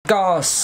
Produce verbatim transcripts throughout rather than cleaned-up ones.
ก็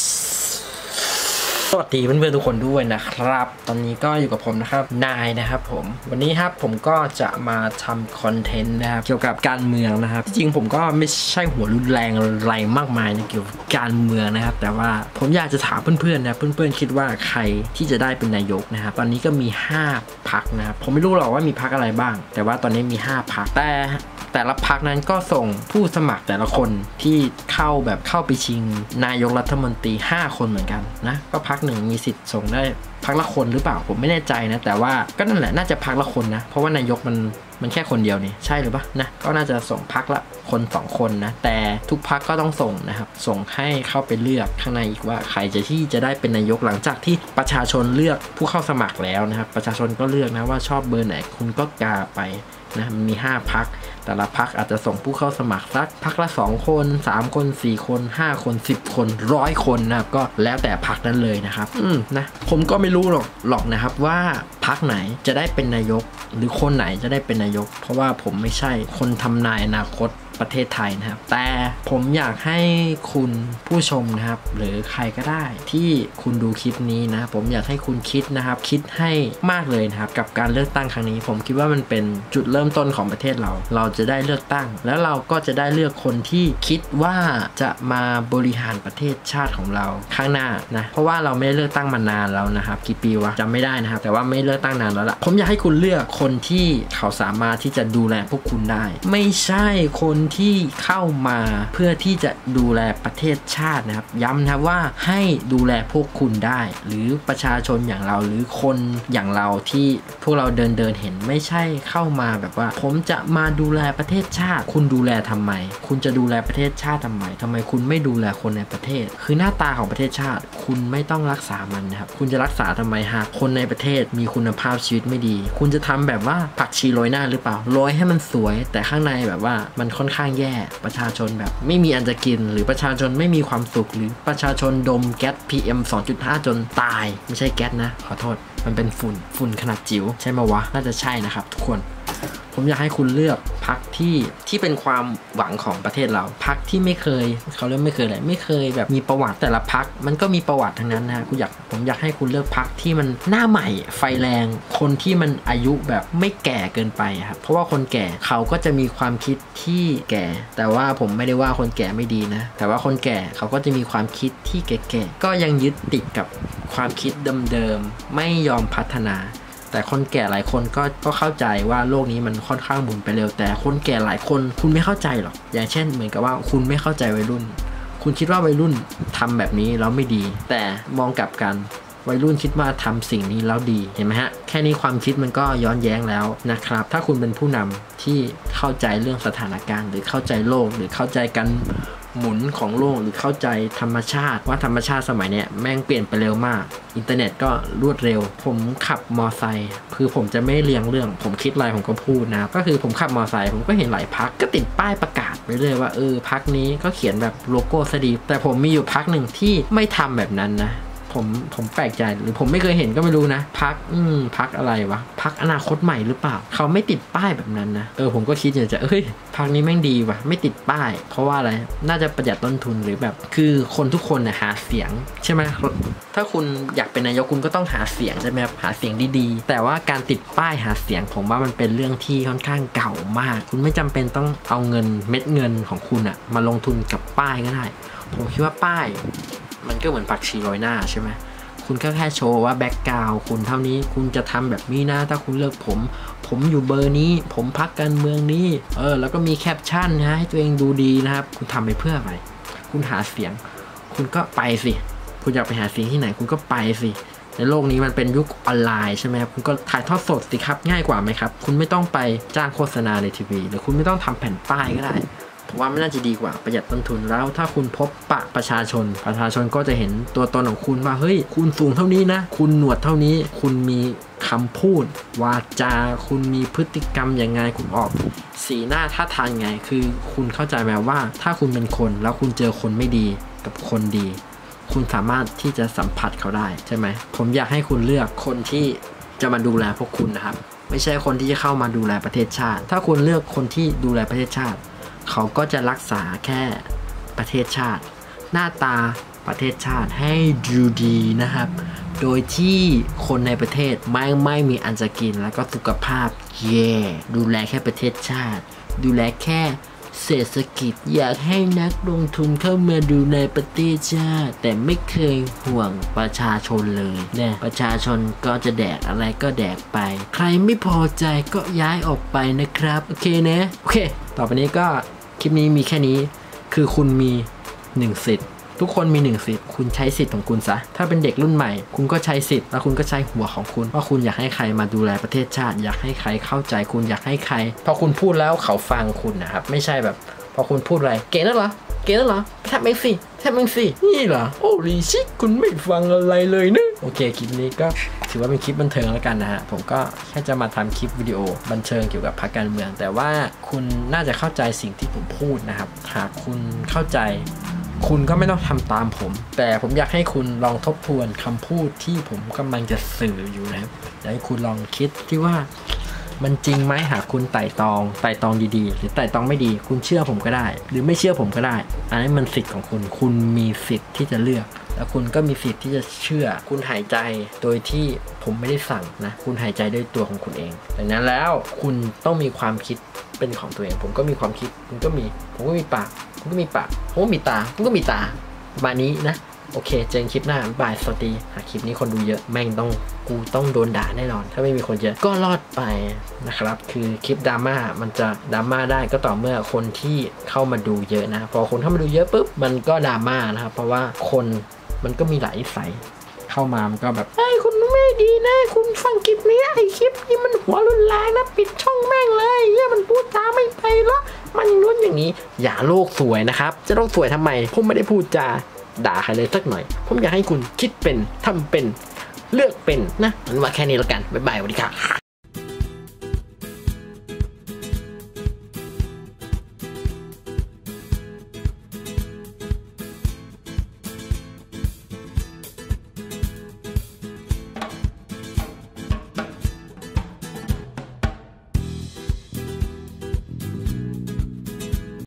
สวัสดีเพื่อนๆทุกคนด้วยนะครับตอนนี้ก็อยู่กับผมนะครับนายนะครับผมวันนี้ครับผมก็จะมาทำคอนเทนต์นะครับเกี่ยวกับการเมืองนะครับจริงผมก็ไม่ใช่หัวรุนแรงอะไรมากมายในเกี่ยวกับการเมืองนะครับแต่ว่าผมอยากจะถามเพื่อนๆนะเพื่อนๆคิดว่าใครที่จะได้เป็นนายกนะครับตอนนี้ก็มีห้าพรรคนะครับผมไม่รู้หรอกว่ามีพรรคอะไรบ้างแต่ว่าตอนนี้มีห้าพรรคแต่แต่ละพรรคนั้นก็ส่งผู้สมัครแต่ละคนที่เข้าแบบเข้าไปชิงนายกรัฐมนตรีห้าคนเหมือนกันนะก็พรรคหนึ่งมีสิทธิ์ส่งได้พรรคละคนหรือเปล่าผมไม่แน่ใจนะแต่ว่าก็นั่นแหละน่าจะพรรคละคนนะเพราะว่านายกมันมันแค่คนเดียวนี่ใช่หรือเปล่านะก็น่าจะส่งพรรคละคนสองคนนะแต่ทุกพรรคก็ต้องส่งนะครับส่งให้เข้าไปเลือกข้างในอีกว่าใครจะที่จะได้เป็นนายกหลังจากที่ประชาชนเลือกผู้เข้าสมัครแล้วนะครับประชาชนก็เลือกนะว่าชอบเบอร์ไหนคุณก็กาไปนะมันมีห้าพรรคแต่ละพรรคอาจจะส่งผู้เข้าสมัครสักพรรคละสองคนสามคนสี่คนห้าคนสิบคนร้อยคนนะครับก็แล้วแต่พรรคนั้นเลยนะครับอืมนะผมก็ไม่รู้หรอกหรอกนะครับว่าพรรคไหนจะได้เป็นนายกหรือคนไหนจะได้เป็นนายกเพราะว่าผมไม่ใช่คนทำนายอนาคตประเทศไทยนะครับแต่ผมอยากให้คุณผู้ชมนะครับหรือใครก็ได้ที่คุณดูคลิปนี้นะผมอยากให้คุณคิดนะครับคิดให้มากเลยนะครับกับการเลือกตั้งครั้งนี้ผมคิดว่ามันเป็นจุดเริ่มต้นของประเทศเราเราจะได้เลือกตั้งแล้วเราก็จะได้เลือกคนที่คิดว่าจะมาบริหารประเทศชาติของเราข้างหน้านะเพราะว่าเราไม่ได้เลือกตั้งมานานแล้วนะครับกี่ปีวะจำไม่ได้นะครับแต่ว่าไม่เลือกตั้งนานแล้วล่ะผมอยากให้คุณเลือกคนที่เขาสามารถที่จะดูแลพวกคุณได้ไม่ใช่คนที่เข้ามาเพื่อที่จะดูแลประเทศชาตินะครับย้ำนะว่าให้ดูแลพวกคุณได้หรือประชาชนอย่างเราหรือคนอย่างเราที่พวกเราเดินเดินเห็นไม่ใช่เข้ามาแบบว่าผมจะมาดูแลประเทศชาติคุณดูแลทำไมคุณจะดูแลประเทศชาติทำไมทำไมคุณไม่ดูแลคนในประเทศคือหน้าตาของประเทศชาติคุณไม่ต้องรักษามันนะครับคุณจะรักษาทำไมหากคนในประเทศมีคุณภาพชีวิตไม่ดีคุณจะทำแบบว่าผักชีโรยหน้าหรือเปล่าโรยให้มันสวยแต่ข้างในแบบว่ามันค่อนข้างแย่ประชาชนแบบไม่มีอันจะกินหรือประชาชนไม่มีความสุขหรือประชาชนดมแก๊ส พี เอ็ม สองจุดห้า จนตายไม่ใช่แก๊สนะขอโทษมันเป็นฝุ่นฝุ่นขนาดจิ๋วใช่ไหมวะน่าจะใช่นะครับทุกคนผมอยากให้คุณเลือกพรรคที่ที่เป็นความหวังของประเทศเราพรรคที่ไม่เคยเขาเรียกไม่เคยอะไรไม่เคยแบบมีประวัติแต่ละพรรคมันก็มีประวัติทั้งนั้นนะคุณอยากผมอยากให้คุณเลือกพรรคที่มันหน้าใหม่ไฟแรงคนที่มันอายุแบบไม่แก่เกินไปครับเพราะว่าคนแก่เขาก็จะมีความคิดที่แก่แต่ว่าผมไม่ได้ว่าคนแก่ไม่ดีนะแต่ว่าคนแก่เขาก็จะมีความคิดที่แก่ๆก็ยังยึดติดกับความคิดเดิมๆไม่ยอมพัฒนาแต่คนแก่หลายคนก็ก็เข้าใจว่าโลกนี้มันค่อนข้างหมุนไปเร็วแต่คนแก่หลายคนคุณไม่เข้าใจหรอกอย่างเช่นเหมือนกับว่าคุณไม่เข้าใจวัยรุ่นคุณคิดว่าวัยรุ่นทำแบบนี้แล้วไม่ดีแต่มองกลับกันวัยรุ่นคิดว่าทำสิ่งนี้แล้วดีเห็นไหมฮะแค่นี้ความคิดมันก็ย้อนแย้งแล้วนะครับถ้าคุณเป็นผู้นำที่เข้าใจเรื่องสถานการณ์หรือเข้าใจโลกหรือเข้าใจกันหมุนของโลกหรือเข้าใจธรรมชาติว่าธรรมชาติสมัยเนี้ยแม่งเปลี่ยนไปเร็วมากอินเทอร์เน็ตก็รวดเร็วผมขับมอไซค์คือผมจะไม่เลียงเรื่องผมคิดอะไรผมก็พูดนะก็คือผมขับมอไซค์ผมก็เห็นหลายพรรคก็ติดป้ายประกาศไปเลยว่าเออพรรคนี้ก็เขียนแบบโลโก้สดีแต่ผมมีอยู่พรรคหนึ่งที่ไม่ทำแบบนั้นนะผมผมแปลกใจหรือผมไม่เคยเห็นก็ไม่รู้นะพรรคอืมพรรคอะไรวะพรรคอนาคตใหม่หรือเปล่าเขาไม่ติดป้ายแบบนั้นนะเออผมก็คิดอยากจะเอ้ยพรรคนี้แม่งดีว่ะไม่ติดป้ายเพราะว่าอะไรน่าจะประหยัดต้นทุนหรือแบบคือคนทุกคนเนี่ยหาเสียงใช่ไหมถ้าคุณอยากเป็นนายกคุณก็ต้องหาเสียงใช่ไหมครับหาเสียงดีๆแต่ว่าการติดป้ายหาเสียงผมว่ามันเป็นเรื่องที่ค่อนข้างเก่ามากคุณไม่จำเป็นต้องเอาเงินเม็ดเงินของคุณอะมาลงทุนกับป้ายก็ได้ผมคิดว่าป้ายมันก็เหมือนผักชีโรยหน้าใช่ไหมคุณก็แค่โชว์ว่าแบ็กกราวด์คุณเท่านี้คุณจะทำแบบนี้นะถ้าคุณเลือกผมผมอยู่เบอร์นี้ผมพักการเมืองนี้เออแล้วก็มีแคปชั่นนะให้ตัวเองดูดีนะครับคุณทำไปเพื่ออะไรคุณหาเสียงคุณก็ไปสิคุณอยากไปหาเสียงที่ไหนคุณก็ไปสิในโลกนี้มันเป็นยุคออนไลน์ใช่ไหมครับคุณก็ถ่ายทอดสดสิครับง่ายกว่าไหมครับคุณไม่ต้องไปจ้างโฆษณาในทีวีหรือคุณไม่ต้องทำแผ่นป้ายก็ได้ผมว่ามันน่าจะดีกว่าประหยัดต้นทุนแล้วถ้าคุณพบปะประชาชนประชาชนก็จะเห็นตัวตนของคุณว่าเฮ้ยคุณสูงเท่านี้นะคุณหนวดเท่านี้คุณมีคำพูดวาจาคุณมีพฤติกรรมยังไงคุณออกสีหน้าท่าทางไงคือคุณเข้าใจไหมว่าถ้าคุณเป็นคนแล้วคุณเจอคนไม่ดีกับคนดีคุณสามารถที่จะสัมผัสเขาได้ใช่ไหมผมอยากให้คุณเลือกคนที่จะมาดูแลพวกคุณนะครับไม่ใช่คนที่จะเข้ามาดูแลประเทศชาติถ้าคุณเลือกคนที่ดูแลประเทศชาติเขาก็จะรักษาแค่ประเทศชาติหน้าตาประเทศชาติให้ดูดีนะครับโดยที่คนในประเทศไม่ไม่มีอันจะกินแล้วก็สุขภาพแย่ดูแลแค่ประเทศชาติดูแลแค่เศรษฐกิจอยากให้นักลงทุนเข้ามาดูในประเทศชาติแต่ไม่เคยห่วงประชาชนเลยเนี่ยประชาชนก็จะแดกอะไรก็แดกไปใครไม่พอใจก็ย้ายออกไปนะครับโอเคนะโอเคต่อไปนี้ก็คลิปนี้มีแค่นี้คือคุณมีหนึ่งสิทธิ์ทุกคนมีหนึ่งสิทธิ์คุณใช้สิทธิ์ของคุณซะถ้าเป็นเด็กรุ่นใหม่คุณก็ใช้สิทธิ์แล้วคุณก็ใช้หัวของคุณว่าคุณอยากให้ใครมาดูแลประเทศชาติอยากให้ใครเข้าใจคุณอยากให้ใครพอคุณพูดแล้วเขาฟังคุณนะครับไม่ใช่แบบพอคุณพูดอะไรเก๋นั่นเหรอเก๋นั่นเหรอแทบไม่สิแทบไม่สินี่เหรอโอ้ลีชิคุณไม่ฟังอะไรเลยนะโอเคคลิปนี้ก็ถือว่าเป็นคลิปบันเทิงแล้วกันนะฮะผมก็แค่จะมาทำคลิปวิดีโอบันเทิงเกี่ยวกับพรรคการเมืองแต่ว่าคุณน่าจะเข้าใจสิ่งที่ผมพูดนะครับหากคุณเข้าใจคุณก็ไม่ต้องทำตามผมแต่ผมอยากให้คุณลองทบทวนคำพูดที่ผมกำลังจะสื่ออยู่นะครับอยากให้คุณลองคิดที่ว่ามันจริงไหมหากคุณไต่ตองไต่ตองดีๆหรือไต่ตองไม่ดีคุณเชื่อผมก็ได้หรือไม่เชื่อผมก็ได้อันนี้มันสิทธิ์ของคุณคุณมีสิทธิ์ที่จะเลือกแล้วคุณก็มีสิทธิ์ที่จะเชื่อคุณหายใจโดยที่ผมไม่ได้สั่งนะคุณหายใจด้วยตัวของคุณเองดังนั้นแล้วคุณต้องมีความคิดเป็นของตัวเองผมก็มีความคิดคุณก็มีผมก็มีปากคุณก็มีปากผมก็มีตาคุณก็มีตาประมาณนี้นะโอเคเจอกันคลิปหน้าบายสวัสดีหากคลิปนี้คนดูเยอะแม่งต้องกูต้องโดนด่าแน่นอนถ้าไม่มีคนเยอะก็รอดไปนะครับคือคลิปดราม่ามันจะดราม่าได้ก็ต่อเมื่อคนที่เข้ามาดูเยอะนะพอคนเข้ามาดูเยอะปุ๊บมันก็ดราม่านะครับเพราะว่าคนมันก็มีหลายสายเข้ามามันก็แบบไอ้คุณไม่ดีนะคุณฟังคลิปนี้ไอ้คลิปนี้มันหัวรุนแรงนะปิดช่องแม่งเลยเนี่ยมันพูดจาไม่ไปแล้วมันนู้นอย่างนี้อย่าโลกสวยนะครับจะโลกสวยทำไมผมไม่ได้พูดจาด่าใครเลยสักหน่อยผมอยากให้คุณคิดเป็นทำเป็นเลือกเป็นนะมันว่าแค่นี้แล้วกันบ๊ายบายสวัสดีครับ